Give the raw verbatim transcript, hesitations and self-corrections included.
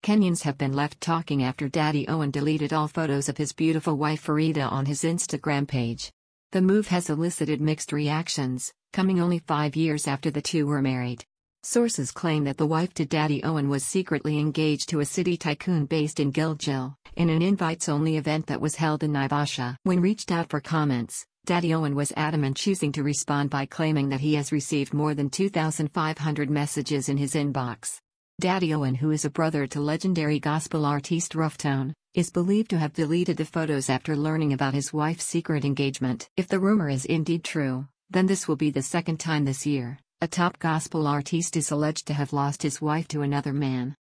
Kenyans have been left talking after Daddy Owen deleted all photos of his beautiful wife Farida on his Instagram page. The move has elicited mixed reactions, coming only five years after the two were married. Sources claim that the wife to Daddy Owen was secretly engaged to a city tycoon based in Gilgil, in an invites-only event that was held in Naivasha. When reached out for comments, Daddy Owen was adamant, choosing to respond by claiming that he has received more than two thousand five hundred messages in his inbox. Daddy Owen, who is a brother to legendary gospel artiste Rufftone, is believed to have deleted the photos after learning about his wife's secret engagement. If the rumor is indeed true, then this will be the second time this year a top gospel artiste is alleged to have lost his wife to another man.